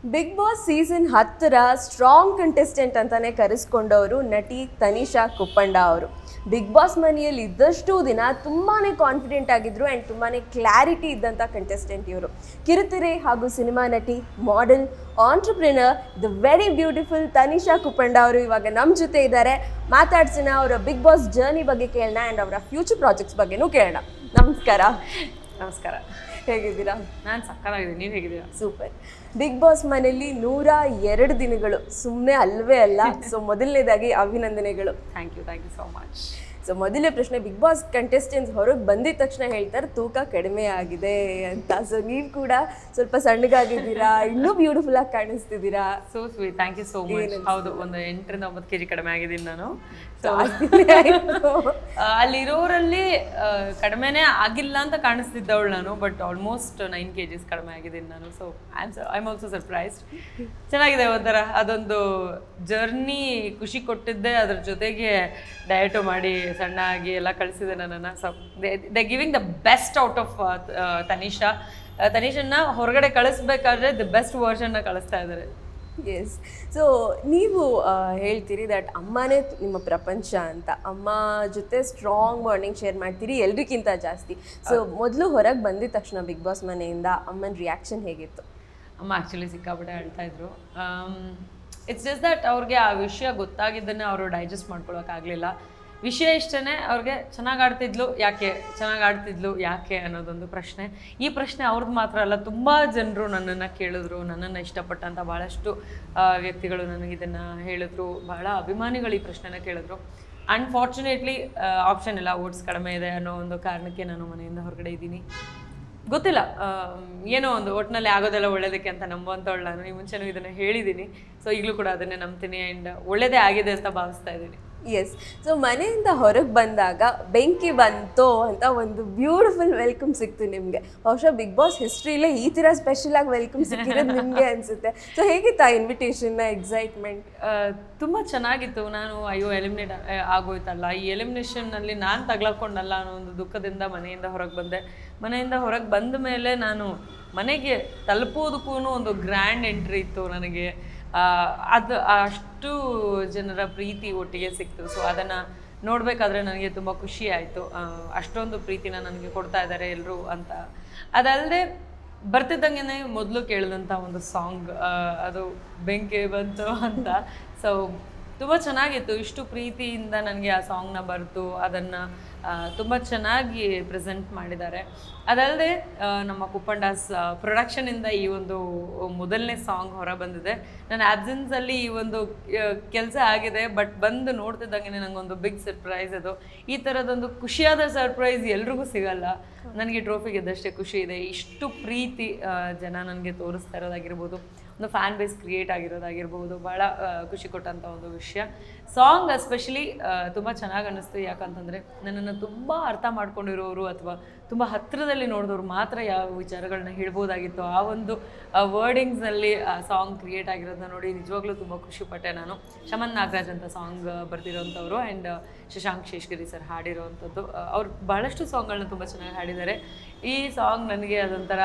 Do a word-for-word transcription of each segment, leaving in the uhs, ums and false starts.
Big Boss season ಹತ್ತರ strong contestant ಅಂತಾನೆ ಕರೆಸ್ಕೊಂಡವರು ನಟಿ ತನಿಷಾ ಕುಪ್ಪಂಡ ಅವರು. ಬಿಗ್ ಬಾಸ್ ಮನೆಯಲ್ಲಿ ಇದ್ದಷ್ಟು ದಿನ ತುಂಬಾ ಕಾನ್ಫಿಡೆಂಟ್ ಆಗಿದ್ರು ಆ್ಯಂಡ್ ತುಂಬಾ ಕ್ಲಾರಿಟಿ ಇದ್ದಂಥ ಕಂಟೆಸ್ಟೆಂಟ್ ಇವರು. ಕಿರುತೆರೆ ಹಾಗೂ ಸಿನಿಮಾ ನಟಿ, model, entrepreneur, the very beautiful Tanisha Kuppanda ಅವರು ಇವಾಗ ನಮ್ಮ ಜೊತೆ ಇದ್ದಾರೆ. ಮಾತಾಡ್ಸೋಣ, ಅವರ ಬಿಗ್ ಬಾಸ್ ಜರ್ನಿ ಬಗ್ಗೆ ಕೇಳೋಣ ಆ್ಯಂಡ್ ಅವರ ಫ್ಯೂಚರ್ ಪ್ರಾಜೆಕ್ಟ್ಸ್ ಬಗ್ಗೆನೂ ಕೇಳೋಣ. ನಮಸ್ಕಾರ. ನಮಸ್ಕಾರ. ಹೇಗಿದ್ದೀರಾ? ನಾನು ಸಕ್ಕತ್ತಾಗಿದ್ದೀನಿ, ನೀವು ಹೇಗಿದ್ದೀರಾ? ಸೂಪರ್. ಬಿಗ್ ಬಾಸ್ ಮನೆಯಲ್ಲಿ ನೂರ ಎರಡು ದಿನಗಳು ಸುಮ್ಮನೆ ಅಲ್ವೇ ಅಲ್ಲ. ಸೊ ಮೊದಲನೇದಾಗಿ ಅಭಿನಂದನೆಗಳು. Thank you thank you so much. So ಮೊದಲನೇ ಪ್ರಶ್ನೆ, ಬಿಗ್ ಬಾಸ್ ಕಂಟೆಸ್ಟೆಂಟ್ಸ್ ಹೊರಗೆ ಬಂದಿದ ತಕ್ಷಣ ಹೇಳ್ತಾರೆ ತೂಕ ಕಡಿಮೆ ಆಗಿದೆ ಅಂತ. ಸೊ ನೀವು ಕೂಡ ಸ್ವಲ್ಪ ಸಣ್ಣಗಾಗಿದ್ದೀರಾ, ಇನ್ನೂ ಬ್ಯೂಟಿಫುಲ್ ಆಗಿ ಕಾಣಿಸ್ತಿದ್ದೀರಾ. So sweet, thank you so much. ಹೌದು, ಒಂದು ಎಂಟರಿಂದ ಒಂಬತ್ತು ಕೆ ಜಿ ಕಡಿಮೆ ಆಗಿದ್ದೀನಿ ನಾನು. ಸೊ ಅಲ್ಲಿರೋರಲ್ಲಿ ಕಡಿಮೆನೇ ಆಗಿಲ್ಲ ಅಂತ ಕಾಣಿಸ್ತಿದ್ದವಳು ನಾನು, but almost nine kgs ಕಡಿಮೆ ಆಗಿದ್ದೀನಿ ನಾನು. So I am I am also surprised. ಚೆನ್ನಾಗಿದೆ ಒಂಥರ, ಅದೊಂದು ಜರ್ನಿ ಖುಷಿ ಕೊಟ್ಟಿದ್ದೆ. ಅದ್ರ ಜೊತೆಗೆ ಡಯಟು ಮಾಡಿ ಸಣ್ಣ ಆಗಿ ಎಲ್ಲ ಕಳಿಸಿದೆ ನನ್ನನ್ನು. So they giving the best out of Tanisha. ತನಿಷನ್ನ ಹೊರಗಡೆ ಕಳಿಸ್ಬೇಕಾದ್ರೆ ದ ಬೆಸ್ಟ್ ವರ್ಷನ್ನ ಕಳಿಸ್ತಾ ಇದ್ದಾರೆ. ಎಸ್. ಸೊ ನೀವು ಹೇಳ್ತೀರಿ ದಟ್ ಅಮ್ಮನೇ ನಿಮ್ಮ ಪ್ರಪಂಚ ಅಂತ. ಅಮ್ಮ ಜೊತೆ ಸ್ಟ್ರಾಂಗ್ ಬಾಂಡಿಂಗ್ ಶೇರ್ ಮಾಡ್ತೀರಿ ಎಲ್ರಿಗಿಂತ ಜಾಸ್ತಿ. ಸೊ ಮೊದಲು ಹೊರಗೆ ಬಂದಿದ ತಕ್ಷಣ ಬಿಗ್ ಬಾಸ್ ಮನೆಯಿಂದ ಅಮ್ಮನ ರಿಯಾಕ್ಷನ್ ಹೇಗಿತ್ತು? ಅಮ್ಮ ಆ್ಯಕ್ಚುಲಿ ಸಿಕ್ಕಾಪಟ್ಟೆ ಹೇಳ್ತಾ ಇದ್ರು. ಇಟ್ಸ್ ಜಸ್ಟ್ ದಟ್ ಅವ್ರಿಗೆ ಆ ವಿಷಯ ಗೊತ್ತಾಗಿದ್ದನ್ನೇ ಅವರು ಡೈಜೆಸ್ಟ್ ಮಾಡ್ಕೊಳಕ್ಕಾಗಲಿಲ್ಲ. ವಿಷಯ ಇಷ್ಟೇ, ಅವ್ರಿಗೆ ಚೆನ್ನಾಗಿ ಆಡ್ತಿದ್ಲು ಯಾಕೆ, ಚೆನ್ನಾಗಿ ಆಡ್ತಿದ್ಲು ಯಾಕೆ ಅನ್ನೋದೊಂದು ಪ್ರಶ್ನೆ. ಈ ಪ್ರಶ್ನೆ ಅವ್ರದ್ದು ಮಾತ್ರ ಅಲ್ಲ, ತುಂಬ ಜನರು ನನ್ನನ್ನು ಕೇಳಿದ್ರು. ನನ್ನನ್ನು ಇಷ್ಟಪಟ್ಟಂಥ ಭಾಳಷ್ಟು ವ್ಯಕ್ತಿಗಳು ನನಗಿದನ್ನು ಹೇಳಿದ್ರು. ಬಹಳ ಅಭಿಮಾನಿಗಳು ಈ ಪ್ರಶ್ನೆನ ಕೇಳಿದ್ರು. ಅನ್ಫಾರ್ಚುನೇಟ್ಲಿ ಆಪ್ಷನ್ ಇಲ್ಲ, ಓಟ್ಸ್ ಕಡಿಮೆ ಇದೆ ಅನ್ನೋ ಒಂದು ಕಾರಣಕ್ಕೆ ನಾನು ಮನೆಯಿಂದ ಹೊರಗಡೆ ಇದ್ದೀನಿ. ಗೊತ್ತಿಲ್ಲ, ಏನೋ ಒಂದು ಒಟ್ಟಿನಲ್ಲಿ ಆಗೋದೆಲ್ಲ ಒಳ್ಳೇದಕ್ಕೆ ಅಂತ ನಂಬುವಂಥವಳು ನಾನು. ಈ ಮುಂಚೆನೂ ಇದನ್ನು ಹೇಳಿದ್ದೀನಿ. ಸೊ ಈಗಲೂ ಕೂಡ ಅದನ್ನೇ ನಂಬ್ತೀನಿ ಆ್ಯಂಡ್ ಒಳ್ಳೇದೇ ಆಗಿದೆ ಅಂತ ಭಾವಿಸ್ತಾ ಇದ್ದೀನಿ. ಎಸ್. ಸೊ ಮನೆಯಿಂದ ಹೊರಗೆ ಬಂದಾಗ ಬೆಂಕಿ ಬಂತು ಅಂತ ಒಂದು ಬ್ಯೂಟಿಫುಲ್ ವೆಲ್ಕಮ್ ಸಿಕ್ತು ನಿಮಗೆ. ಬಹುಶಃ ಬಿಗ್ ಬಾಸ್ ಹಿಸ್ಟ್ರಿಲೇ ಈ ಥರ ಸ್ಪೆಷಲ್ ಆಗಿ ವೆಲ್ಕಮ್ ಸಿಕ್ಕಿರೋದು ನಿಮಗೆ ಅನಿಸುತ್ತೆ. ಸೊ ಹೇಗಿತ್ತು ಆ ಇನ್ವಿಟೇಷನ್ನ ಎಕ್ಸೈಟ್ಮೆಂಟ್? ತುಂಬ ಚೆನ್ನಾಗಿತ್ತು. ನಾನು ಅಯ್ಯೋ ಎಲಿಮಿನೇಟ್ ಆಗೋಯ್ತಲ್ಲ, ಈ ಎಲಿಮಿನೇಷನ್ನಲ್ಲಿ ನಾನು ತಗ್ಲಾಕೊಂಡಲ್ಲ ಅನ್ನೋ ಒಂದು ದುಃಖದಿಂದ ಮನೆಯಿಂದ ಹೊರಗೆ ಬಂದೆ. ಮನೆಯಿಂದ ಹೊರಗೆ ಬಂದ ಮೇಲೆ ನಾನು ಮನೆಗೆ ತಲುಪೋದಕ್ಕೂ ಒಂದು ಗ್ರ್ಯಾಂಡ್ ಎಂಟ್ರಿ ಇತ್ತು ನನಗೆ. ಅದು ಅಷ್ಟು ಜನರ ಪ್ರೀತಿ ಒಟ್ಟಿಗೆ ಸಿಕ್ತು. ಸೊ ಅದನ್ನು ನೋಡಬೇಕಾದ್ರೆ ನನಗೆ ತುಂಬ ಖುಷಿ ಆಯಿತು. ಅಷ್ಟೊಂದು ಪ್ರೀತಿನ ನನಗೆ ಕೊಡ್ತಾ ಇದ್ದಾರೆ ಎಲ್ಲರೂ ಅಂತ. ಅದಲ್ಲದೆ ಬರ್ತಿದ್ದಂಗೆ ಮೊದಲು ಕೇಳಿದಂಥ ಒಂದು ಸಾಂಗ್, ಅದು ಬೆಂಕಿ ಬಂತು ಅಂತ. ಸೊ ತುಂಬ ಚೆನ್ನಾಗಿತ್ತು. ಇಷ್ಟು ಪ್ರೀತಿಯಿಂದ ನನಗೆ ಆ ಸಾಂಗ್ನ ಬರೆದು ಅದನ್ನು ತುಂಬ ಚೆನ್ನಾಗಿ ಪ್ರೆಸೆಂಟ್ ಮಾಡಿದ್ದಾರೆ. ಅದಲ್ಲದೆ ನಮ್ಮ ಕುಪ್ಪಂಡಾಸ್ ಪ್ರೊಡಕ್ಷನಿಂದ ಈ ಒಂದು ಮೊದಲನೇ ಸಾಂಗ್ ಹೊರ ಬಂದಿದೆ. ನನ್ನ ಆಬ್ಸೆನ್ಸಲ್ಲಿ ಈ ಒಂದು ಕೆಲಸ ಆಗಿದೆ, ಬಟ್ ಬಂದು ನೋಡ್ತಿದ್ದಂಗೆ ನನಗೊಂದು ಬಿಗ್ ಸರ್ಪ್ರೈಸ್ ಅದು. ಈ ಥರದೊಂದು ಖುಷಿಯಾದ ಸರ್ಪ್ರೈಸ್ ಎಲ್ರಿಗೂ ಸಿಗಲ್ಲ. ನನಗೆ ಟ್ರೋಫಿ ಗೆದ್ದಷ್ಟೇ ಖುಷಿ ಇದೆ. ಇಷ್ಟು ಪ್ರೀತಿ ಜನ ನನಗೆ ತೋರಿಸ್ತಾ ಇರೋದಾಗಿರ್ಬೋದು, ಒಂದು ಫ್ಯಾನ್ ಬೇಸ್ ಕ್ರಿಯೇಟ್ ಆಗಿರೋದಾಗಿರ್ಬೋದು, ಭಾಳ ಖುಷಿ ಕೊಟ್ಟಂಥ ಒಂದು ವಿಷಯ. ಸಾಂಗ್ ಎಸ್ಪೆಷಲಿ ತುಂಬ ಚೆನ್ನಾಗಿ ಅನ್ನಿಸ್ತು. ಯಾಕಂತಂದರೆ ನನ್ನನ್ನು ತುಂಬ ಅರ್ಥ ಮಾಡ್ಕೊಂಡಿರೋರು ಅಥವಾ ತುಂಬ ಹತ್ತಿರದಲ್ಲಿ ನೋಡಿದವರು ಮಾತ್ರ ಯಾವ ವಿಚಾರಗಳನ್ನ ಹೇಳ್ಬೋದಾಗಿತ್ತು. ಆ ಒಂದು ವರ್ಡಿಂಗ್ಸ್ನಲ್ಲಿ ಆ ಸಾಂಗ್ ಕ್ರಿಯೇಟ್ ಆಗಿರೋದನ್ನ ನೋಡಿ ನಿಜವಾಗ್ಲೂ ತುಂಬ ಖುಷಿಪಟ್ಟೆ ನಾನು. ಶಮನ್ ನಾಗರಾಜ್ ಅಂತ ಸಾಂಗ್ ಬರ್ತಿರೋವಂಥವ್ರು ಆ್ಯಂಡ್ ಶಶಾಂಕ್ ಶೇಷಗಿರಿ ಸರ್ ಹಾಡಿರೋವಂಥದ್ದು. ಅವ್ರು ಭಾಳಷ್ಟು ಸಾಂಗ್ಗಳನ್ನ ತುಂಬ ಚೆನ್ನಾಗಿ ಹಾಡಿದ್ದಾರೆ. ಈ ಸಾಂಗ್ ನನಗೆ ಅದೊಂಥರ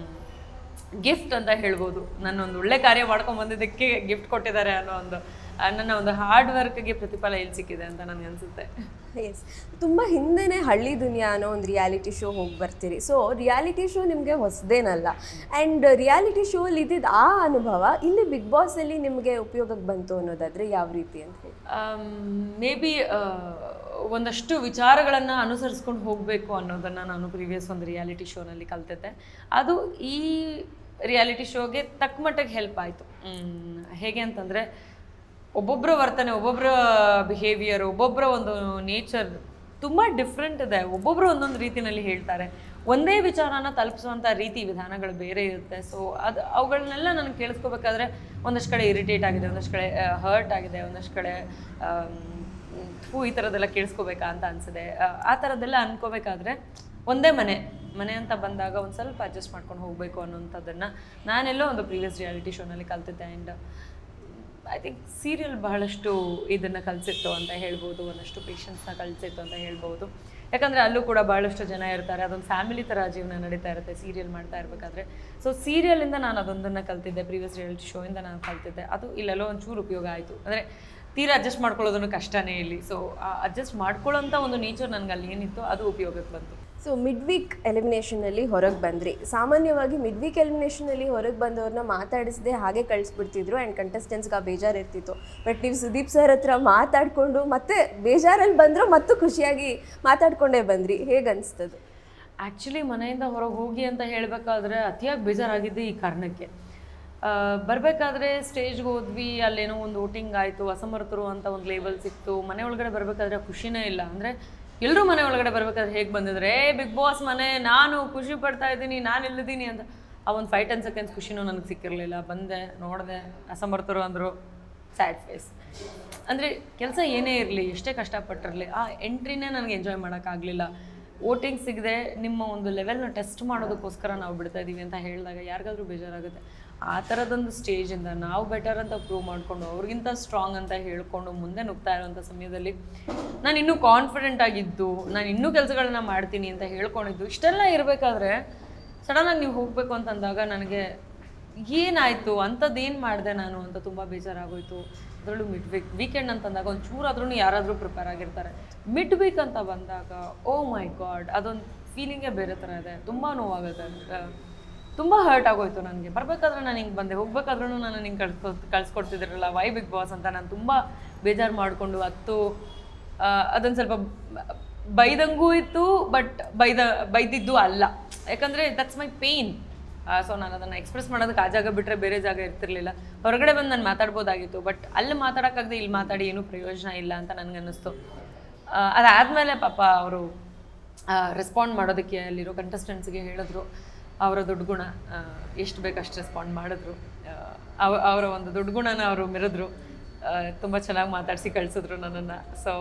ಗಿಫ್ಟ್ ಅಂತ ಹೇಳ್ಬೋದು. ನನ್ನೊಂದು ಒಳ್ಳೆ ಕಾರ್ಯ ಮಾಡ್ಕೊಂಡು ಬಂದಿದ್ದಕ್ಕೆ ಗಿಫ್ಟ್ ಕೊಟ್ಟಿದ್ದಾರೆ ಅನ್ನೋ ಒಂದು, ನನ್ನ ಒಂದು ಹಾರ್ಡ್ ವರ್ಕ್ಗೆ ಪ್ರತಿಫಲ ಎಲ್ಲಿ ಸಿಕ್ಕಿದೆ ಅಂತ ನನಗೆ ಅನಿಸುತ್ತೆ. ಎಸ್. ತುಂಬ ಹಿಂದೆನೇ ಹಳ್ಳಿ ದುನಿಯಾ ಅನ್ನೋ ಒಂದು ರಿಯಾಲಿಟಿ ಶೋ ಹೋಗಿ ಬರ್ತೀರಿ. ಸೊ ರಿಯಾಲಿಟಿ ಶೋ ನಿಮಗೆ ಹೊಸದೇನಲ್ಲ. ಆ್ಯಂಡ್ ರಿಯಾಲಿಟಿ ಶೋ ಅಲ್ಲಿ ಇದ್ದಿದ್ದು ಆ ಅನುಭವ ಇಲ್ಲಿ ಬಿಗ್ ಬಾಸಲ್ಲಿ ನಿಮಗೆ ಉಪಯೋಗಕ್ಕೆ ಬಂತು ಅನ್ನೋದಾದರೆ ಯಾವ ರೀತಿ ಅಂತ ಹೇಳಿ? ಮೇ ಬಿ ಒಂದಷ್ಟು ವಿಚಾರಗಳನ್ನು ಅನುಸರಿಸ್ಕೊಂಡು ಹೋಗಬೇಕು ಅನ್ನೋದನ್ನು ನಾನು ಪ್ರೀವಿಯಸ್ ಒಂದು ರಿಯಾಲಿಟಿ ಶೋನಲ್ಲಿ ಕಲ್ತಿದ್ದೆ. ಅದು ಈ ರಿಯಾಲಿಟಿ ಶೋಗೆ ತಕ್ಕ ಮಟ್ಟಿಗೆ ಹೆಲ್ಪ್ ಆಯಿತು. ಹೇಗೆ ಅಂತಂದರೆ ಒಬ್ಬೊಬ್ಬರ ವರ್ತನೆ, ಒಬ್ಬೊಬ್ಬರ ಬಿಹೇವಿಯರ್, ಒಬ್ಬೊಬ್ಬರ ಒಂದು ನೇಚರ್ ತುಂಬ ಡಿಫ್ರೆಂಟ್ ಇದೆ. ಒಬ್ಬೊಬ್ಬರು ಒಂದೊಂದು ರೀತಿಯಲ್ಲಿ ಹೇಳ್ತಾರೆ. ಒಂದೇ ವಿಚಾರನ ತಲುಪಿಸುವಂಥ ರೀತಿ ವಿಧಾನಗಳು ಬೇರೆ ಇರುತ್ತೆ. ಸೊ ಅದು ಅವುಗಳನ್ನೆಲ್ಲ ನನಗೆ ಕೇಳಿಸ್ಕೋಬೇಕಾದ್ರೆ ಒಂದಷ್ಟು ಕಡೆ ಇರಿಟೇಟ್ ಆಗಿದೆ, ಒಂದಷ್ಟು ಕಡೆ ಹರ್ಟ್ ಆಗಿದೆ, ಒಂದಷ್ಟು ಕಡೆ ಹೂ ಈ ಥರದ್ದೆಲ್ಲ ಕೇಳಿಸ್ಕೋಬೇಕಾ ಅಂತ ಅನಿಸಿದೆ. ಆ ಥರದ್ದೆಲ್ಲ ಅನ್ಕೋಬೇಕಾದ್ರೆ ಒಂದೇ ಮನೆ ಮನೆ ಅಂತ ಬಂದಾಗ ಒಂದು ಸ್ವಲ್ಪ ಅಡ್ಜಸ್ಟ್ ಮಾಡ್ಕೊಂಡು ಹೋಗಬೇಕು ಅನ್ನೋಂಥದ್ದನ್ನು ನಾನೆಲ್ಲೋ ಒಂದು ಪ್ರೀವಿಯಸ್ ರಿಯಾಲಿಟಿ ಶೋನಲ್ಲಿ ಕಲ್ತಿದ್ದೆ. ಆ್ಯಂಡ್ ಐ ಥಿಂಕ್ ಸೀರಿಯಲ್ ಬಹಳಷ್ಟು ಇದನ್ನು ಕಲಿಸಿತ್ತು ಅಂತ ಹೇಳ್ಬೋದು, ಒಂದಷ್ಟು ಪೇಷನ್ಸ್ನ ಕಲಿಸಿತ್ತು ಅಂತ ಹೇಳ್ಬೋದು. ಯಾಕಂದರೆ ಅಲ್ಲೂ ಕೂಡ ಭಾಳಷ್ಟು ಜನ ಇರ್ತಾರೆ, ಅದೊಂದು ಫ್ಯಾಮಿಲಿ ಥರ ಜೀವನ ನಡೀತಾ ಇರುತ್ತೆ ಸೀರಿಯಲ್ ಮಾಡ್ತಾ ಇರಬೇಕಾದ್ರೆ. ಸೊ ಸೀರಿಯಲಿಂದ ನಾನು ಅದೊಂದನ್ನು ಕಲ್ತಿದ್ದೆ, ಪ್ರೀವಿಯಸ್ ರಿಯಾಲಿಟಿ ಶೋಯಿಂದ ನಾನು ಕಲ್ತಿದ್ದೆ. ಅದು ಇಲ್ಲೆಲ್ಲೋ ಒಂಚೂರು ಉಪಯೋಗ ಆಯಿತು. ಅಂದರೆ ತೀರಾ ಅಡ್ಜಸ್ಟ್ ಮಾಡ್ಕೊಳ್ಳೋದನ್ನು ಕಷ್ಟನೇ ಇಲ್ಲಿ. ಸೊ ಅಡ್ಜಸ್ಟ್ ಮಾಡ್ಕೊಳ್ಳೋಂಥ ಒಂದು ನೇಚರ್ ನನಗೆ ಅಲ್ಲಿ ಏನಿತ್ತು ಅದು ಉಪಯೋಗಕ್ಕೆ ಬಂತು. ಸೊ ಮಿಡ್ ವೀಕ್ ಎಲಿಮಿನೇಷನಲ್ಲಿ ಹೊರಗೆ ಬಂದ್ರಿ. ಸಾಮಾನ್ಯವಾಗಿ ಮಿಡ್ ವೀಕ್ ಎಲಿಮಿನೇಷನಲ್ಲಿ ಹೊರಗೆ ಬಂದವ್ರನ್ನ ಮಾತಾಡಿಸದೆ ಹಾಗೆ ಕಳಿಸ್ಬಿಡ್ತಿದ್ರು ಆ್ಯಂಡ್ ಕಂಟೆಸ್ಟೆಂಟ್ಸ್ಗೆ ಆ ಬೇಜಾರು ಇರ್ತಿತ್ತು. ಬಟ್ ನೀವು ಸುದೀಪ್ ಸರ್ ಹತ್ರ ಮಾತಾಡಿಕೊಂಡು ಮತ್ತೆ ಬೇಜಾರಲ್ಲಿ ಬಂದರೂ ಮತ್ತು ಖುಷಿಯಾಗಿ ಮಾತಾಡ್ಕೊಂಡೇ ಬಂದ್ರಿ. ಹೇಗೆ ಅನಿಸ್ತದೆ? ಆ್ಯಕ್ಚುಲಿ ಮನೆಯಿಂದ ಹೊರಗೆ ಹೋಗಿ ಅಂತ ಹೇಳಬೇಕಾದ್ರೆ ಅತಿಯಾಗಿ ಬೇಜಾರಾಗಿದ್ದೆ ಈ ಕಾರಣಕ್ಕೆ. ಬರಬೇಕಾದ್ರೆ ಸ್ಟೇಜ್ಗೆ ಹೋದ್ವಿ, ಅಲ್ಲೇನೋ ಒಂದು ವೋಟಿಂಗ್ ಆಯಿತು, ಅಸಮರ್ಥರು ಅಂತ ಒಂದು ಲೇಬಲ್ ಸಿಕ್ತು. ಮನೆ ಒಳಗಡೆ ಬರಬೇಕಾದ್ರೆ ಖುಷಿನೇ ಇಲ್ಲ. ಅಂದರೆ ಎಲ್ಲರೂ ಮನೆ ಒಳಗಡೆ ಬರ್ಬೇಕಾದ್ರೆ ಹೇಗೆ ಬಂದಿದ್ರೆ ಏ ಬಿಗ್ ಬಾಸ್ ಮನೆ, ನಾನು ಖುಷಿ ಪಡ್ತಾ ಇದ್ದೀನಿ, ನಾನು ಇಲ್ಲಿದ್ದೀನಿ ಅಂತ. ಆ ಒಂದು ಫೈವ್ ಟೆನ್ ಸೆಕೆಂಡ್ಸ್ ಖುಷಿನೂ ನನಗೆ ಸಿಕ್ಕಿರಲಿಲ್ಲ. ಬಂದೆ, ನೋಡಿದೆ, ಅಸಮರ್ಥರು ಅಂದರು, ಸ್ಯಾಡ್ ಫೇಸ್. ಅಂದರೆ ಕೆಲಸ ಏನೇ ಇರಲಿ, ಎಷ್ಟೇ ಕಷ್ಟಪಟ್ಟಿರಲಿ, ಆ ಎಂಟ್ರಿನೇ ನನಗೆ ಎಂಜಾಯ್ ಮಾಡೋಕ್ಕಾಗಲಿಲ್ಲ. ವೋಟಿಂಗ್ ಸಿಗದೆ ನಿಮ್ಮ ಒಂದು ಲೆವೆಲ್ನ ಟೆಸ್ಟ್ ಮಾಡೋದಕ್ಕೋಸ್ಕರ ನಾವು ಬಿಡ್ತಾ ಇದ್ದೀವಿ ಅಂತ ಹೇಳಿದಾಗ ಯಾರಿಗಾದ್ರೂ ಬೇಜಾರಾಗುತ್ತೆ. ಆ ಥರದೊಂದು ಸ್ಟೇಜಿಂದ ನಾವು ಬೆಟರ್ ಅಂತ ಪ್ರೂವ್ ಮಾಡಿಕೊಂಡು ಅವ್ರಿಗಿಂತ ಸ್ಟ್ರಾಂಗ್ ಅಂತ ಹೇಳ್ಕೊಂಡು ಮುಂದೆ ನುಗ್ತಾ ಇರೋಂಥ ಸಮಯದಲ್ಲಿ ನಾನು ಇನ್ನೂ ಕಾನ್ಫಿಡೆಂಟ್ ಆಗಿದ್ದು, ನಾನು ಇನ್ನೂ ಕೆಲಸಗಳನ್ನ ಮಾಡ್ತೀನಿ ಅಂತ ಹೇಳ್ಕೊಂಡಿದ್ದು, ಇಷ್ಟೆಲ್ಲ ಇರಬೇಕಾದ್ರೆ ಸಡನ್ನಾಗಿ ನೀವು ಹೋಗಬೇಕು ಅಂತಂದಾಗ ನನಗೆ ಏನಾಯಿತು, ಅಂಥದ್ದೇನು ಮಾಡಿದೆ ನಾನು ಅಂತ ತುಂಬ ಬೇಜಾರಾಗೋಯಿತು. ಅದರಲ್ಲೂ ಮಿಡ್ ವೀಕ್ ವೀಕೆಂಡ್ ಅಂತಂದಾಗ ಒಂದು ಚೂರಾದ್ರೂ ಯಾರಾದರೂ ಪ್ರಿಪೇರ್ ಆಗಿರ್ತಾರೆ. ಮಿಡ್ ವೀಕ್ ಅಂತ ಬಂದಾಗ ಓ ಮೈ ಗಾಡ್, ಅದೊಂದು ಫೀಲಿಂಗೇ ಬೇರೆ ಥರ ಇದೆ. ತುಂಬ ನೋವಾಗುತ್ತೆ, ತುಂಬ ಹರ್ಟ್ ಆಗೋಯ್ತು ನನಗೆ. ಬರಬೇಕಾದ್ರೆ ನಾನು ಹಿಂಗೆ ಬಂದೆ, ಹೋಗ್ಬೇಕಾದ್ರೂ ನಾನು ಹಿಂಗೆ ಕಳ್ಸ್ಕೊ ಕಳ್ಸ್ಕೊಡ್ತಿದ್ರಲ್ಲ ವೈ ಬಿಗ್ ಬಾಸ್ ಅಂತ ನಾನು ತುಂಬ ಬೇಜಾರು ಮಾಡಿಕೊಂಡು ಹತ್ತು ಅದೊಂದು ಸ್ವಲ್ಪ ಬೈದಂಗೂ ಇತ್ತು, ಬಟ್ ಬೈದ ಬೈದಿದ್ದು ಅಲ್ಲ. ಯಾಕಂದರೆ ದಟ್ಸ್ ಮೈ ಪೇಯ್ನ್. ಸೊ ನಾನು ಅದನ್ನು ಎಕ್ಸ್ಪ್ರೆಸ್ ಮಾಡೋದಕ್ಕೆ ಆ ಜಾಗ ಬಿಟ್ಟರೆ ಬೇರೆ ಜಾಗ ಇರ್ತಿರ್ಲಿಲ್ಲ. ಹೊರಗಡೆ ಬಂದು ನಾನು ಮಾತಾಡ್ಬೋದಾಗಿತ್ತು, ಬಟ್ ಅಲ್ಲಿ ಮಾತಾಡೋಕ್ಕಾಗದೆ ಇಲ್ಲಿ ಮಾತಾಡಿ ಏನೂ ಪ್ರಯೋಜನ ಇಲ್ಲ ಅಂತ ನನಗನ್ನಿಸ್ತು. ಅದಾದಮೇಲೆ ಪಾಪ ಅವರು ರೆಸ್ಪಾಂಡ್ ಮಾಡೋದಕ್ಕೆ ಅಲ್ಲಿರೋ ಕಂಟೆಸ್ಟೆಂಟ್ಸ್ಗೆ ಹೇಳಿದ್ರು ಅವರ ದೊಡ್ಡ ಗುಣ, ಎಷ್ಟು ಬೇಕು ಅಷ್ಟು ರೆಸ್ಪಾಂಡ್ ಮಾಡಿದ್ರು. ಅವ ಅವರ ಒಂದು ದೊಡ್ಡ ಗುಣನ ಅವರು ಮೆರೆದ್ರು, ತುಂಬ ಚೆನ್ನಾಗಿ ಮಾತಾಡಿಸಿ ಕಳಿಸಿದ್ರು ನನ್ನನ್ನು. ಸೊ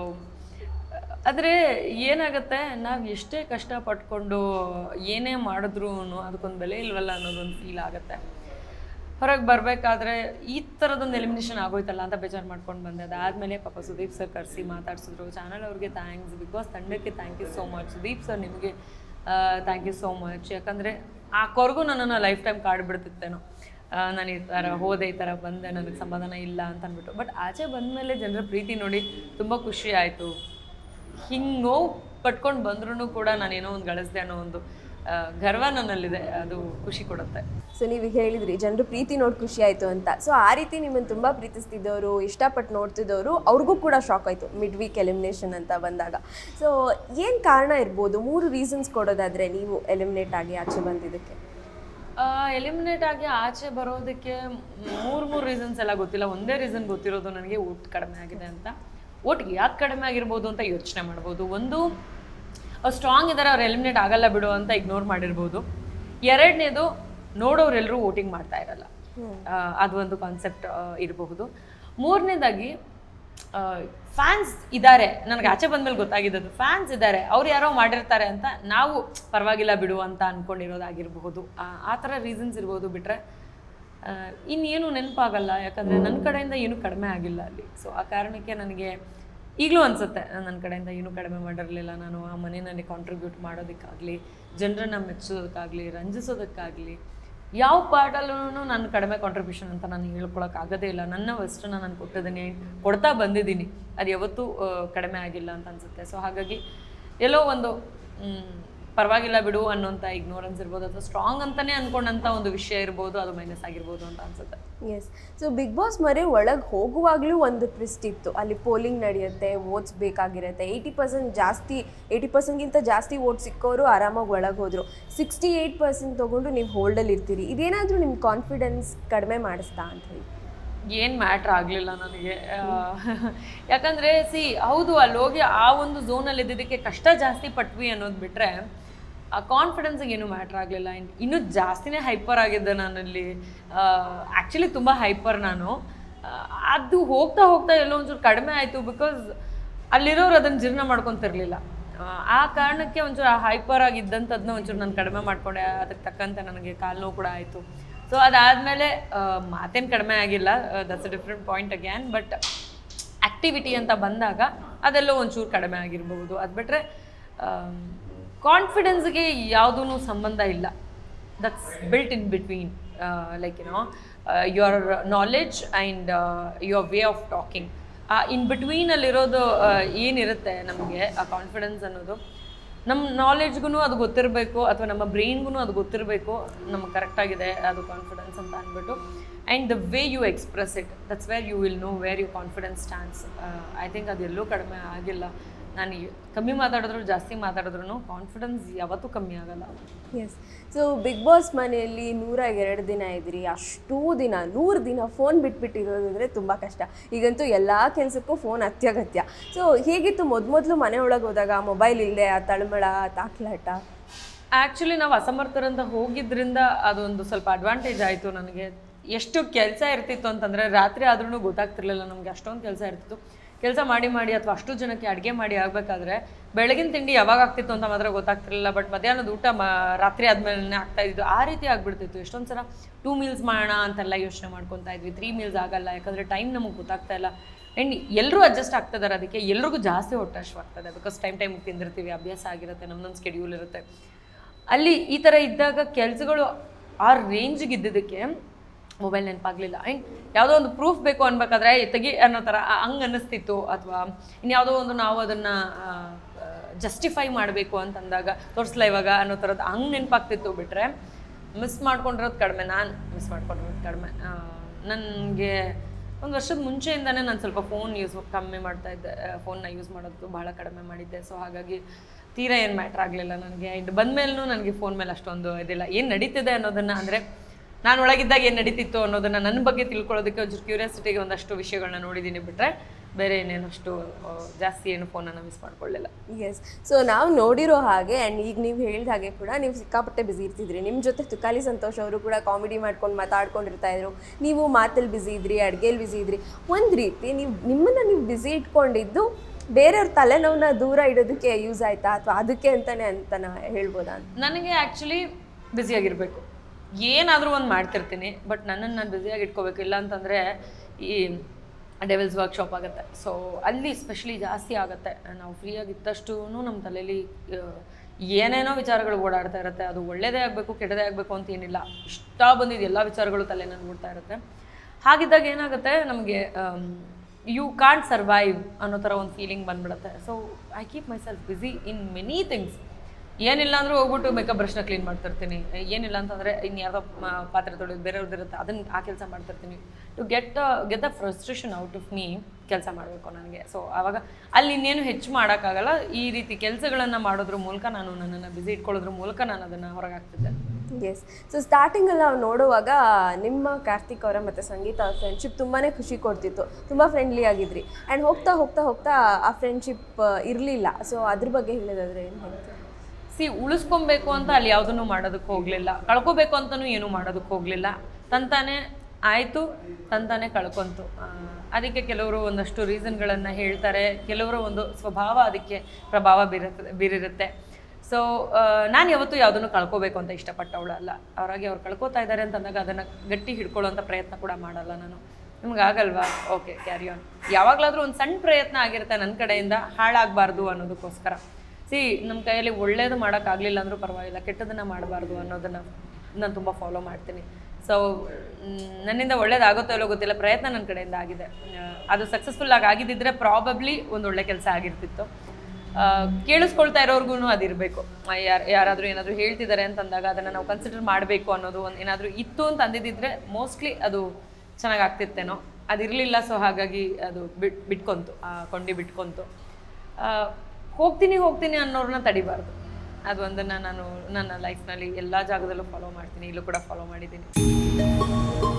ಆದರೆ ಏನಾಗುತ್ತೆ, ನಾವು ಎಷ್ಟೇ ಕಷ್ಟಪಟ್ಕೊಂಡು ಏನೇ ಮಾಡಿದ್ರೂ ಅದಕ್ಕೊಂದು ಬೆಲೆ ಇಲ್ವಲ್ಲ ಅನ್ನೋದೊಂದು ಫೀಲ್ ಆಗುತ್ತೆ. ಹೊರಗೆ ಬರಬೇಕಾದ್ರೆ ಈ ಥರದೊಂದು ಎಲಿಮಿನೇಷನ್ ಆಗೋಯ್ತಲ್ಲ ಅಂತ ಬೇಜಾರು ಮಾಡ್ಕೊಂಡು ಬಂದೆ. ಅದಾದಮೇಲೆ ಪಾಪ ಸುದೀಪ್ ಸರ್ ಕರೆಸಿ ಮಾತಾಡ್ಸಿದ್ರು. ಚಾನಲ್ ಅವ್ರಿಗೆ ಥ್ಯಾಂಕ್ಸ್, ಬಿಗ್ ಬಾಸ್ ತಂಡಕ್ಕೆ thank you so much. Sudeep sir ನಿಮಗೆ ಥ್ಯಾಂಕ್ ಯು ಸೋ ಮಚ್. ಯಾಕಂದರೆ ಆ ಕೊರಗು ನನ್ನನ್ನು ಲೈಫ್ ಟೈಮ್ ಕಾಡ್ಬಿಡ್ತಿತ್ತೇನೋ, ನಾನು ಈ ಥರ ಹೋದೆ, ಈ ಥರ ಬಂದೆ, ನನಗೆ ಸಮಾಧಾನ ಇಲ್ಲ ಅಂತ ಅಂದ್ಬಿಟ್ಟು. ಬಟ್ ಆಚೆ ಬಂದಮೇಲೆ ಜನರ ಪ್ರೀತಿ ನೋಡಿ ತುಂಬ ಖುಷಿ ಆಯಿತು. ಹಿಂಗೆ ನೋವು ಪಟ್ಕೊಂಡು ಬಂದ್ರೂ ಕೂಡ ನಾನೇನೋ ಒಂದು ಗಳಿಸ್ದೆ ಅನ್ನೋ ಒಂದು ಗರ್ವ ನನ್ನಲ್ಲಿದೆ, ಅದು ಖುಷಿ ಕೊಡುತ್ತೆ. ಸೊ ನೀವು ಹೇಳಿದ್ರಿ ಜನರು ಪ್ರೀತಿ ನೋಡಿ ಖುಷಿ ಆಯಿತು ಅಂತ. ಸೊ ಆ ರೀತಿ ನಿಮ್ಮನ್ನು ತುಂಬ ಪ್ರೀತಿಸ್ತಿದ್ದವರು, ಇಷ್ಟಪಟ್ಟು ನೋಡ್ತಿದ್ದವರು, ಅವ್ರಿಗೂ ಕೂಡ ಶಾಕ್ ಆಯಿತು ಮಿಡ್ ವೀಕ್ ಎಲಿಮಿನೇಷನ್ ಅಂತ ಬಂದಾಗ. ಸೊ ಏನು ಕಾರಣ ಇರ್ಬೋದು? ಮೂರು ರೀಸನ್ಸ್ ಕೊಡೋದಾದರೆ ನೀವು ಎಲಿಮಿನೇಟ್ ಆಗಿ ಆಚೆ ಬಂದಿದ್ದಕ್ಕೆ. ಎಲಿಮಿನೇಟ್ ಆಗಿ ಆಚೆ ಬರೋದಕ್ಕೆ ಮೂರು ಮೂರು ರೀಸನ್ಸ್ ಎಲ್ಲ ಗೊತ್ತಿಲ್ಲ. ಒಂದೇ ರೀಸನ್ ಗೊತ್ತಿರೋದು ನನಗೆ, ಓಟ್ ಕಡಿಮೆ ಆಗಿದೆ ಅಂತ. ಓಟ್ ಯಾಕೆ ಕಡಿಮೆ ಆಗಿರ್ಬೋದು ಅಂತ ಯೋಚನೆ ಮಾಡ್ಬೋದು. ಒಂದು, ಅವ್ರು ಸ್ಟ್ರಾಂಗ್ ಇದ್ದಾರೆ, ಅವ್ರು ಎಲಿಮಿನೇಟ್ ಆಗಲ್ಲ ಬಿಡು ಅಂತ ಇಗ್ನೋರ್ ಮಾಡಿರ್ಬೋದು. ಎರಡನೇದು, ನೋಡೋರೆಲ್ಲರೂ ವೋಟಿಂಗ್ ಮಾಡ್ತಾ ಇರಲ್ಲ, ಅದು ಒಂದು ಕಾನ್ಸೆಪ್ಟ್ ಇರಬಹುದು. ಮೂರನೇದಾಗಿ ಫ್ಯಾನ್ಸ್ ಇದ್ದಾರೆ, ನನಗೆ ಆಚೆ ಬಂದಮೇಲೆ ಗೊತ್ತಾಗಿದ್ದು ಫ್ಯಾನ್ಸ್ ಇದ್ದಾರೆ, ಅವ್ರು ಯಾರೋ ಮಾಡಿರ್ತಾರೆ ಅಂತ ನಾವು ಪರವಾಗಿಲ್ಲ ಬಿಡು ಅಂತ ಅಂದ್ಕೊಂಡಿರೋದಾಗಿರಬಹುದು. ಆ ಥರ ರೀಸನ್ಸ್ ಇರ್ಬೋದು. ಬಿಟ್ಟರೆ ಇನ್ನೇನು ನೆನಪಾಗಲ್ಲ, ಯಾಕಂದರೆ ನನ್ನ ಕಡೆಯಿಂದ ಏನೂ ಕಡಿಮೆ ಆಗಿಲ್ಲ ಅಲ್ಲಿ. ಸೊ ಆ ಕಾರಣಕ್ಕೆ ನನಗೆ ಈಗಲೂ ಅನಿಸುತ್ತೆ ನನ್ನ ಕಡೆಯಿಂದ ಏನೂ ಕಡಿಮೆ ಮಾಡಿರಲಿಲ್ಲ. ನಾನು ಆ ಮನೆಯಲ್ಲಿ ಕಾಂಟ್ರಿಬ್ಯೂಟ್ ಮಾಡೋದಕ್ಕಾಗಲಿ, ಜನರನ್ನು ಮೆಚ್ಚೋದಕ್ಕಾಗಲಿ, ರಂಜಿಸೋದಕ್ಕಾಗಲಿ, ಯಾವ ಪಾರ್ಟಲ್ಲೂ ನಾನು ಕಡಿಮೆ ಕಾಂಟ್ರಿಬ್ಯೂಷನ್ ಅಂತ ನಾನು ಹೇಳ್ಕೊಳಕ್ಕಾಗೋದೇ ಇಲ್ಲ. ನನ್ನ ವಸ್ತುನ ನಾನು ಕೊಟ್ಟಿದ್ದೀನಿ, ಕೊಡ್ತಾ ಬಂದಿದ್ದೀನಿ, ಅದು ಯಾವತ್ತೂ ಕಡಿಮೆ ಆಗಿಲ್ಲ ಅಂತ ಅನಿಸುತ್ತೆ. ಸೊ ಹಾಗಾಗಿ ಎಲ್ಲೋ ಒಂದು ಪರವಾಗಿಲ್ಲ ಬಿಡು ಅನ್ನೋಂಥ ಇಗ್ನೋರೆನ್ಸ್ ಇರ್ಬೋದು, ಅಥವಾ ಸ್ಟ್ರಾಂಗ್ ಅಂತಲೇ ಅಂದ್ಕೊಂಡಂಥ ಒಂದು ವಿಷಯ ಇರ್ಬೋದು, ಅದು ಮೈನಸ್ ಆಗಿರ್ಬೋದು ಅಂತ ಅನ್ಸುತ್ತೆ. ಎಸ್. ಸೊ ಬಿಗ್ ಬಾಸ್ ಮನೆ ಒಳಗೆ ಹೋಗುವಾಗಲೂ ಒಂದು ಟ್ವಿಸ್ಟ್ ಇತ್ತು. ಅಲ್ಲಿ ಪೋಲಿಂಗ್ ನಡೆಯುತ್ತೆ, ವೋಟ್ಸ್ ಬೇಕಾಗಿರುತ್ತೆ. ಏಯ್ಟಿ ಪರ್ಸೆಂಟ್ ಜಾಸ್ತಿ ಏಯ್ಟಿ ಪರ್ಸೆಂಟ್ಗಿಂತ ಜಾಸ್ತಿ ವೋಟ್ ಸಿಕ್ಕೋರು ಆರಾಮಾಗಿ ಒಳಗೆ ಹೋದರು. ಸಿಕ್ಸ್ಟಿ ಏಯ್ಟ್ ಪರ್ಸೆಂಟ್ ತೊಗೊಂಡು ನೀವು ಹೋಲ್ಡಲ್ಲಿ ಇರ್ತೀರಿ. ಇದೇನಾದರೂ ನಿಮ್ಮ ಕಾನ್ಫಿಡೆನ್ಸ್ ಕಡಿಮೆ ಮಾಡಿಸ್ತಾ ಅಂತ ಹೇಳಿ? ಏನು ಮ್ಯಾಟ್ರ್ ಆಗಲಿಲ್ಲ ನನಗೆ. ಯಾಕಂದರೆ ಸಿ ಹೌದು, ಅಲ್ಲಿ ಹೋಗಿ ಆ ಒಂದು ಝೋನಲ್ಲಿ ಇದ್ದಿದ್ದಕ್ಕೆ ಕಷ್ಟ ಜಾಸ್ತಿ ಪಟ್ವಿ ಅನ್ನೋದು ಬಿಟ್ಟರೆ ಆ ಕಾನ್ಫಿಡೆನ್ಸಿಗೆ ಏನೂ ಮ್ಯಾಟ್ರ್ ಆಗಲಿಲ್ಲ. ಇನ್ನೂ ಜಾಸ್ತಿನೇ ಹೈಪರ್ ಆಗಿದ್ದೆ ನಾನಲ್ಲಿ. ಆ್ಯಕ್ಚುಲಿ ತುಂಬ ಹೈಪರ್ ನಾನು. ಅದು ಹೋಗ್ತಾ ಹೋಗ್ತಾ ಎಲ್ಲೋ ಒಂಚೂರು ಕಡಿಮೆ ಆಯಿತು, ಬಿಕಾಸ್ ಅಲ್ಲಿರೋರು ಅದನ್ನು ಜೀರ್ಣ ಮಾಡ್ಕೊತಿರ್ಲಿಲ್ಲ. ಆ ಕಾರಣಕ್ಕೆ ಒಂಚೂರು ಆ ಹೈಪರ್ ಆಗಿದ್ದಂಥದ್ದನ್ನ ಒಂಚೂರು ನಾನು ಕಡಿಮೆ ಮಾಡಿಕೊಂಡೆ. ಅದಕ್ಕೆ ತಕ್ಕಂತೆ ನನಗೆ ಕಾಲು ನೋವು ಕೂಡ ಆಯಿತು. ಸೊ ಅದಾದಮೇಲೆ ಮಾತೇನು ಕಡಿಮೆ ಆಗಿಲ್ಲ, that's a different point again. But activity ಅಂತ ಬಂದಾಗ ಅದೆಲ್ಲೋ ಒಂಚೂರು ಕಡಿಮೆ ಆಗಿರ್ಬೋದು. ಅದು ಬಿಟ್ಟರೆ ಕಾನ್ಫಿಡೆನ್ಸ್ಗೆ ಯಾವುದೂ ಸಂಬಂಧ ಇಲ್ಲ. That's built in between like you know your knowledge and your way of talking. In ಬಿಟ್ವೀನಲ್ಲಿರೋದು ಏನಿರುತ್ತೆ ನಮಗೆ ಆ ಕಾನ್ಫಿಡೆನ್ಸ್ ಅನ್ನೋದು, ನಮ್ಮ ನಾಲೆಡ್ಜ್ಗೂ ಅದು ಗೊತ್ತಿರಬೇಕು ಅಥವಾ ನಮ್ಮ ಬ್ರೈನ್ಗೂ ಅದು ಗೊತ್ತಿರಬೇಕು ನಮ್ಗೆ ಕರೆಕ್ಟಾಗಿದೆ ಅದು ಕಾನ್ಫಿಡೆನ್ಸ್ ಅಂತ ಅಂದ್ಬಿಟ್ಟು. And the way you express it, that's where you will know where you confidence stands. I think ಅದೆಲ್ಲೂ ಕಡಿಮೆ ಆಗಿಲ್ಲ. ನಾನು ಕಮ್ಮಿ ಮಾತಾಡಿದ್ರು ಜಾಸ್ತಿ ಮಾತಾಡಿದ್ರು ಕಾನ್ಫಿಡೆನ್ಸ್ ಯಾವತ್ತೂ ಕಮ್ಮಿ ಆಗಲ್ಲ. ಎಸ್. ಸೊ ಬಿಗ್ ಬಾಸ್ ಮನೆಯಲ್ಲಿ ನೂರ ಎರಡು ದಿನ ಇದ್ರಿ, ಅಷ್ಟೂ ದಿನ ನೂರು ದಿನ ಫೋನ್ ಬಿಟ್ಬಿಟ್ಟಿರೋದಂದರೆ ತುಂಬ ಕಷ್ಟ. ಈಗಂತೂ ಎಲ್ಲ ಕೆಲಸಕ್ಕೂ ಫೋನ್ ಅತ್ಯಗತ್ಯ. ಸೊ ಹೇಗಿತ್ತು ಮೊದಲು ಮೊದಲು ಮನೆ ಒಳಗೆ ಹೋದಾಗ ಮೊಬೈಲ್ ಇಲ್ಲದೆ ಆ ತಳಮಳ ತಾಕ್ಲಾಟ? ಆ್ಯಕ್ಚುಲಿ ನಾವು ಅಸಮರ್ಥರಂತ ಹೋಗಿದ್ರಿಂದ ಅದೊಂದು ಸ್ವಲ್ಪ ಅಡ್ವಾಂಟೇಜ್ ಆಯಿತು ನನಗೆ. ಎಷ್ಟು ಕೆಲಸ ಇರ್ತಿತ್ತು ಅಂತಂದರೆ ರಾತ್ರಿ ಆದ್ರೂ ಗೊತ್ತಾಗ್ತಿರ್ಲಿಲ್ಲ ನಮಗೆ, ಅಷ್ಟೊಂದು ಕೆಲಸ ಇರ್ತಿತ್ತು. ಕೆಲಸ ಮಾಡಿ ಮಾಡಿ ಅಥವಾ ಅಷ್ಟು ಜನಕ್ಕೆ ಅಡುಗೆ ಮಾಡಿ ಆಗಬೇಕಾದ್ರೆ ಬೆಳಗಿನ ತಿಂಡಿ ಯಾವಾಗ ಆಗ್ತಿತ್ತು ಅಂತ ಮಾತ್ರ ಗೊತ್ತಾಗ್ತಿರಲಿಲ್ಲ. ಬಟ್ ಮಧ್ಯಾಹ್ನದ ಊಟ ಮ ರಾತ್ರಿ ಆದಮೇಲೆ ಆಗ್ತಾಯಿದ್ದು, ಆ ರೀತಿ ಆಗಿಬಿಡ್ತಿತ್ತು. ಎಷ್ಟೊಂದು ಸಲ ಟೂ ಮೀಲ್ಸ್ ಮಾಡೋಣ ಅಂತೆಲ್ಲ ಯೋಚನೆ ಮಾಡ್ಕೊತಾ ಇದ್ವಿ. ತ್ರೀ ಮೀಲ್ಸ್ ಆಗಲ್ಲ, ಯಾಕಂದರೆ ಟೈಮ್ ನಮಗೆ ಗೊತ್ತಾಗ್ತಾ ಇಲ್ಲ. ಆ್ಯಂಡ್ ಎಲ್ಲರೂ ಅಡ್ಜಸ್ಟ್ ಆಗ್ತಿದ್ದಾರೆ, ಅದಕ್ಕೆ ಎಲ್ರಿಗೂ ಜಾಸ್ತಿ ಹೊಟ್ಟೆ ಹಶ್ವಾಗ್ತದೆ. ಬಿಕಾಸ್ ಟೈಮ್ ಟೈಮಿಗೆ ತಿಂದಿರ್ತೀವಿ, ಅಭ್ಯಾಸ ಆಗಿರುತ್ತೆ, ನಮ್ಮದೊಂದು ಸ್ಕೆಡ್ಯೂಲ್ ಇರುತ್ತೆ. ಅಲ್ಲಿ ಈ ಥರ ಇದ್ದಾಗ ಕೆಲಸಗಳು ಆ ರೇಂಜಿಗೆ ಇದ್ದಿದ್ದಕ್ಕೆ ಮೊಬೈಲ್ ನೆನಪಾಗಲಿಲ್ಲ. ಆ್ಯಂಡ್ ಯಾವುದೋ ಒಂದು ಪ್ರೂಫ್ ಬೇಕು ಅನ್ಬೇಕಾದ್ರೆ ತೆಗಿ ಅನ್ನೋ ಥರ ಹಂಗೆ ಅನ್ನಿಸ್ತಿತ್ತು. ಅಥವಾ ಇನ್ಯಾವುದೋ ಒಂದು ನಾವು ಅದನ್ನು ಜಸ್ಟಿಫೈ ಮಾಡಬೇಕು ಅಂತಂದಾಗ ತೋರಿಸ್ಲಾ ಇವಾಗ ಅನ್ನೋ ಥರದ್ದು ಹಂಗೆ ನೆನಪಾಗ್ತಿತ್ತು. ಬಿಟ್ಟರೆ ಮಿಸ್ ಮಾಡ್ಕೊಂಡಿರೋದು ಕಡಿಮೆ, ನಾನು ಮಿಸ್ ಮಾಡ್ಕೊಂಡಿರೋದು ಕಡಿಮೆ. ನನಗೆ ಒಂದು ವರ್ಷದ ಮುಂಚೆಯಿಂದನೇ ನಾನು ಸ್ವಲ್ಪ ಫೋನ್ ಯೂಸ್ ಕಮ್ಮಿ ಮಾಡ್ತಾಯಿದ್ದೆ, ಫೋನ್ನ ಯೂಸ್ ಮಾಡೋದು ಭಾಳ ಕಡಿಮೆ ಮಾಡಿದ್ದೆ. ಸೊ ಹಾಗಾಗಿ ತೀರಾ ಏನು ಮ್ಯಾಟ್ರ್ ಆಗಲಿಲ್ಲ ನನಗೆ. ಆ್ಯಂಡ್ ಬಂದಮೇಲೂ ನನಗೆ ಫೋನ್ ಮೇಲೆ ಅಷ್ಟೊಂದು ಇದಿಲ್ಲ. ಏನು ನಡೀತಿದೆ ಅನ್ನೋದನ್ನು, ಅಂದರೆ ನಾನು ಒಳಗಿದ್ದಾಗ ಏನು ನಡೀತಿತ್ತು ಅನ್ನೋದನ್ನು ನನ್ನ ಬಗ್ಗೆ ತಿಳ್ಕೊಳ್ಳೋದಕ್ಕೆ ಒಂಚೂರು ಕ್ಯೂರಿಯಾಸಿಟಿಗೆ ಒಂದಷ್ಟು ವಿಷಯಗಳನ್ನ ನೋಡಿದ್ದೀನಿ. ಬಿಟ್ಟರೆ ಬೇರೆ ಏನೇನು ಅಷ್ಟು ಜಾಸ್ತಿ ಏನು ಫೋನನ್ನು ಮಿಸ್ ಮಾಡ್ಕೊಳ್ಳಿಲ್ಲ. ಎಸ್. ಸೊ ನಾವು ನೋಡಿರೋ ಹಾಗೆ ಆ್ಯಂಡ್ ಈಗ ನೀವು ಹೇಳಿದ ಹಾಗೆ ಕೂಡ ನೀವು ಸಿಕ್ಕಾಪಟ್ಟೆ ಬ್ಯುಸಿ ಇರ್ತಿದ್ರಿ. ನಿಮ್ಮ ಜೊತೆ ತುಕಾಲಿ ಸಂತೋಷ್ ಅವರು ಕೂಡ ಕಾಮಿಡಿ ಮಾಡ್ಕೊಂಡು ಮಾತಾಡ್ಕೊಂಡಿರ್ತಾಯಿದ್ರು, ನೀವು ಮಾತಲ್ಲಿ ಬ್ಯುಸಿ ಇದ್ರಿ, ಅಡುಗೆಯಲ್ಲಿ ಬ್ಯುಸಿ ಇದ್ರಿ. ಒಂದು ರೀತಿ ನೀವು ನಿಮ್ಮನ್ನು ನೀವು ಬ್ಯುಸಿ ಇಟ್ಕೊಂಡಿದ್ದು ಬೇರೆಯವ್ರ ತಲೆನೋವನ್ನ ದೂರ ಇಡೋದಕ್ಕೆ ಯೂಸ್ ಆಯಿತಾ, ಅಥವಾ ಅದಕ್ಕೆ ಅಂತಲೇ ಅಂತನ ಹೇಳ್ಬೋದಾ? ನನಗೆ ಆ್ಯಕ್ಚುಲಿ ಬ್ಯುಸಿಯಾಗಿರಬೇಕು, ಏನಾದರೂ ಒಂದು ಮಾಡ್ತಿರ್ತೀನಿ. ಬಟ್ ನನ್ನನ್ನು ನಾನು ಬ್ಯುಸಿಯಾಗಿ ಇಟ್ಕೋಬೇಕು. ಇಲ್ಲ ಅಂತಂದರೆ ಈ ಡೆವಿಲ್ಸ್ ವರ್ಕ್ಶಾಪ್ ಆಗುತ್ತೆ. ಸೊ ಅಲ್ಲಿ ಸ್ಪೆಷಲಿ ಜಾಸ್ತಿ ಆಗುತ್ತೆ. ನಾವು ಫ್ರೀಯಾಗಿದ್ದಷ್ಟು ನಮ್ಮ ತಲೆಯಲ್ಲಿ ಏನೇನೋ ವಿಚಾರಗಳು ಓಡಾಡ್ತಾ ಇರುತ್ತೆ. ಅದು ಒಳ್ಳೆಯದೇ ಆಗಬೇಕು ಕೆಟ್ಟದೇ ಆಗಬೇಕು ಅಂತ ಏನಿಲ್ಲ, ಇಷ್ಟ ಬಂದಿದ್ದು ಎಲ್ಲ ವಿಚಾರಗಳು ತಲೆ ನಾನು ಓಡ್ತಾ ಇರುತ್ತೆ. ಹಾಗಿದ್ದಾಗ ಏನಾಗುತ್ತೆ, ನಮಗೆ ಯು ಕಾಂಟ್ ಸರ್ವೈವ್ ಅನ್ನೋ ಥರ ಒಂದು ಫೀಲಿಂಗ್ ಬಂದ್ಬಿಡುತ್ತೆ. So I keep myself busy in many things. ಏನಿಲ್ಲ ಅಂದರೂ ಹೋಗ್ಬಿಟ್ಟು ಮೇಕಪ್ ಬ್ರಷ್ನ ಕ್ಲೀನ್ ಮಾಡ್ತಿರ್ತೀನಿ. ಏನಿಲ್ಲ ಅಂತಂದರೆ ಇನ್ನು ಯಾವುದೋ ಪಾತ್ರೆ ತೊಳೆಯೋದು ಬೇರೆಯವ್ರದ್ದು ಇರುತ್ತೆ, ಅದನ್ನು ಆ ಕೆಲಸ ಮಾಡ್ತಿರ್ತೀನಿ. To get get the frustration out of me ಕೆಲಸ ಮಾಡಬೇಕು ನನಗೆ. ಸೊ ಆವಾಗ ಅಲ್ಲಿ ಇನ್ನೇನು ಹೆಚ್ಚು ಮಾಡೋಕ್ಕಾಗಲ್ಲ. ಈ ರೀತಿ ಕೆಲಸಗಳನ್ನು ಮಾಡೋದ್ರ ಮೂಲಕ ನಾನು ನನ್ನನ್ನು ಬ್ಯುಸಿ ಇಟ್ಕೊಳ್ಳೋದ್ರ ಮೂಲಕ ನಾನು ಅದನ್ನು ಹೊರಗೆ ಹಾಕ್ತಿದ್ದೆ. ಎಸ್. ಸೊ ಸ್ಟಾರ್ಟಿಂಗಲ್ಲಿ ನಾವು ನೋಡುವಾಗ ನಿಮ್ಮ ಕಾರ್ತಿಕ್ ಅವರ ಮತ್ತು ಸಂಗೀತ ಅವ್ರ ಫ್ರೆಂಡ್ಶಿಪ್ ತುಂಬಾ ಖುಷಿ ಕೊಡ್ತಿತ್ತು, ತುಂಬ ಫ್ರೆಂಡ್ಲಿ ಆಗಿದ್ರಿ. ಆ್ಯಂಡ್ ಹೋಗ್ತಾ ಹೋಗ್ತಾ ಹೋಗ್ತಾ ಆ ಫ್ರೆಂಡ್ಶಿಪ್ ಇರಲಿಲ್ಲ. ಸೊ ಅದ್ರ ಬಗ್ಗೆ ಹೇಳೋದಾದರೆ ಏನು ಹೇಳ್ತೀವಿ? ಸಿ, ಉಳಿಸ್ಕೊಬೇಕು ಅಂತ ಅಲ್ಲಿ ಯಾವುದನ್ನು ಮಾಡೋದಕ್ಕೆ ಹೋಗಲಿಲ್ಲ, ಕಳ್ಕೊಬೇಕು ಅಂತಲೂ ಏನೂ ಮಾಡೋದಕ್ಕೆ ಹೋಗಲಿಲ್ಲ. ತಂತಾನೆ ಆಯಿತು, ತಂತಾನೆ ಕಳ್ಕೊಂತು. ಅದಕ್ಕೆ ಕೆಲವರು ಒಂದಷ್ಟು ರೀಸನ್ಗಳನ್ನು ಹೇಳ್ತಾರೆ, ಕೆಲವರ ಒಂದು ಸ್ವಭಾವ ಅದಕ್ಕೆ ಪ್ರಭಾವ ಬೀರುತ್ತೆ ಬೀರಿರುತ್ತೆ. ಸೊ ನಾನು ಯಾವತ್ತೂ ಯಾವುದನ್ನು ಕಳ್ಕೋಬೇಕು ಅಂತ ಇಷ್ಟಪಟ್ಟವಳಲ್ಲ. ಅವರಾಗಿ ಅವ್ರು ಕಳ್ಕೊತಾ ಇದ್ದಾರೆ ಅಂತಂದಾಗ ಅದನ್ನು ಗಟ್ಟಿ ಹಿಡ್ಕೊಳ್ಳೋಂಥ ಪ್ರಯತ್ನ ಕೂಡ ಮಾಡಲ್ಲ ನಾನು. ನಿಮ್ಗೆ ಆಗಲ್ವಾ, ಓಕೆ ಕ್ಯಾರಿ ಆನ್. ಯಾವಾಗಲಾದರೂ ಒಂದು ಸಣ್ಣ ಪ್ರಯತ್ನ ಆಗಿರುತ್ತೆ ನನ್ನ ಕಡೆಯಿಂದ, ಹಾಳಾಗಬಾರ್ದು ಅನ್ನೋದಕ್ಕೋಸ್ಕರ. ಸಿ, ನಮ್ಮ ಕೈಯಲ್ಲಿ ಒಳ್ಳೇದು ಮಾಡೋಕ್ಕಾಗಲಿಲ್ಲ ಅಂದರೂ ಪರವಾಗಿಲ್ಲ, ಕೆಟ್ಟದನ್ನು ಮಾಡಬಾರ್ದು ಅನ್ನೋದನ್ನು ನಾನು ತುಂಬ ಫಾಲೋ ಮಾಡ್ತೀನಿ. ಸೊ ನನ್ನಿಂದ ಒಳ್ಳೇದಾಗುತ್ತೋ ಇಲ್ಲೋ ಗೊತ್ತಿಲ್ಲ, ಪ್ರಯತ್ನ ನನ್ನ ಕಡೆಯಿಂದ ಆಗಿದೆ. ಅದು ಸಕ್ಸಸ್ಫುಲ್ಲಾಗಿ ಆಗಿದ್ದಿದ್ರೆ ಪ್ರಾಬಬ್ಲಿ ಒಂದು ಒಳ್ಳೆ ಕೆಲಸ ಆಗಿರ್ತಿತ್ತು. ಕೇಳಿಸ್ಕೊಳ್ತಾ ಇರೋರ್ಗು ಅದಿರಬೇಕು. ಯಾರು ಯಾರಾದರೂ ಏನಾದರೂ ಹೇಳ್ತಿದ್ದಾರೆ ಅಂತಂದಾಗ ಅದನ್ನು ನಾವು ಕನ್ಸಿಡರ್ ಮಾಡಬೇಕು ಅನ್ನೋದು ಒಂದು ಏನಾದರೂ ಇತ್ತು ಅಂತ ಅಂದಿದ್ದಿದ್ರೆ ಮೋಸ್ಟ್ಲಿ ಅದು ಚೆನ್ನಾಗಿ ಆಗ್ತಿತ್ತೇನೋ. ಅದಿರಲಿಲ್ಲ. ಸೊ ಹಾಗಾಗಿ ಅದು ಬಿಟ್ ಬಿಟ್ಕೊಂತು ಆ ಕೊಂಡಿ ಬಿಟ್ಕೊಂತು. ಹೋಗ್ತೀನಿ ಹೋಗ್ತೀನಿ ಅನ್ನೋರನ್ನ ತಡಿಬಾರ್ದು. ಅದು ಒಂದನ್ನು ನಾನು ನನ್ನ ಲೈಫ್ನಲ್ಲಿ ಎಲ್ಲ ಜಾಗದಲ್ಲೂ ಫಾಲೋ ಮಾಡ್ತೀನಿ, ಇಲ್ಲೂ ಕೂಡ ಫಾಲೋ ಮಾಡಿದ್ದೀನಿ.